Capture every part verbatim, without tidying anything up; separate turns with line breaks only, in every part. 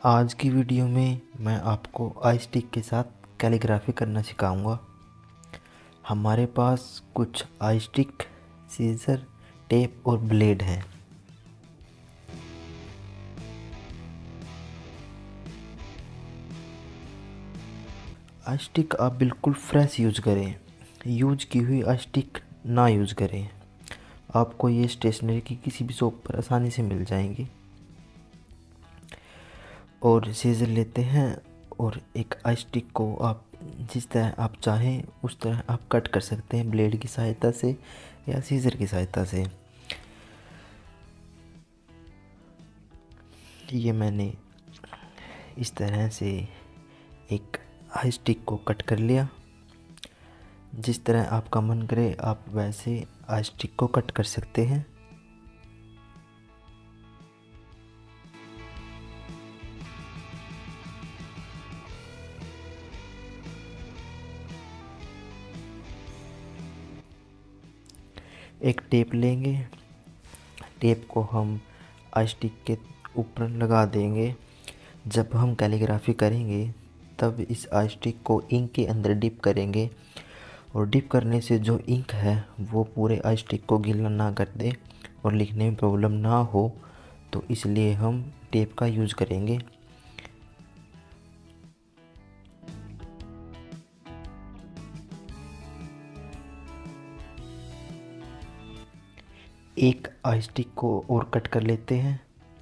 आज की वीडियो में मैं आपको आई स्टिक के साथ कैलीग्राफी करना सिखाऊंगा। हमारे पास कुछ आई स्टिक, सीजर, टेप और ब्लेड हैं। आई स्टिक आप बिल्कुल फ्रेश यूज करें, यूज की हुई आई स्टिक ना यूज करें। आपको ये स्टेशनरी की किसी भी शॉप पर आसानी से मिल जाएंगी। और सीजर लेते हैं और एक आई स्टिक को आप जिस तरह आप चाहें उस तरह आप कट कर सकते हैं, ब्लेड की सहायता से या सीजर की सहायता से। ये मैंने इस तरह से एक आई स्टिक को कट कर लिया। जिस तरह आपका मन करे आप वैसे आई स्टिक को कट कर सकते हैं। एक टेप लेंगे, टेप को हम आई स्टिक के ऊपर लगा देंगे। जब हम कैलीग्राफी करेंगे तब इस आई स्टिक को इंक के अंदर डिप करेंगे और डिप करने से जो इंक है वो पूरे आई स्टिक को गीला ना कर दे और लिखने में प्रॉब्लम ना हो, तो इसलिए हम टेप का यूज़ करेंगे। एक आई स्टिक को और कट कर लेते हैं।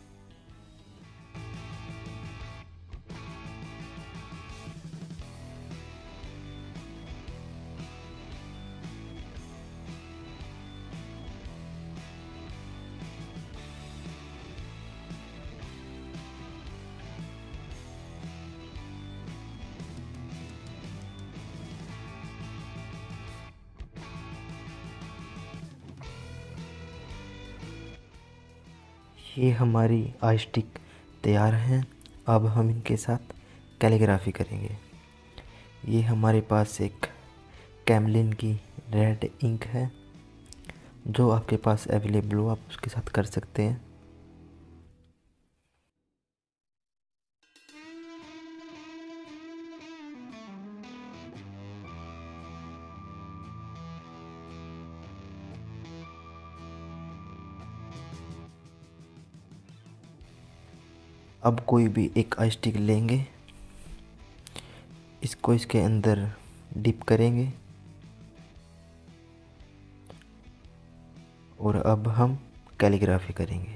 ये हमारी आई स्टिक तैयार हैं। अब हम इनके साथ कैलीग्राफी करेंगे। ये हमारे पास एक कैमलिन की रेड इंक है, जो आपके पास अवेलेबल हो आप उसके साथ कर सकते हैं। अब कोई भी एक आई स्टिक लेंगे, इसको इसके अंदर डिप करेंगे और अब हम कैलीग्राफी करेंगे।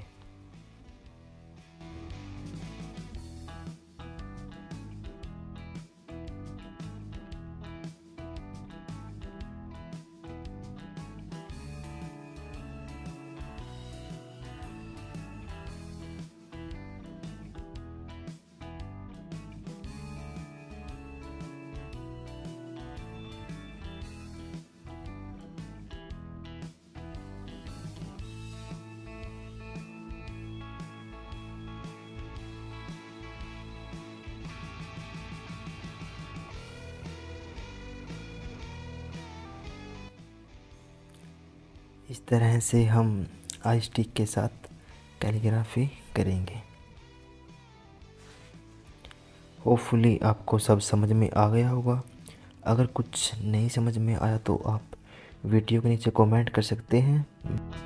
इस तरह से हम आई स्टिक के साथ कैलीग्राफी करेंगे। होपफुली आपको सब समझ में आ गया होगा। अगर कुछ नहीं समझ में आया तो आप वीडियो के नीचे कमेंट कर सकते हैं।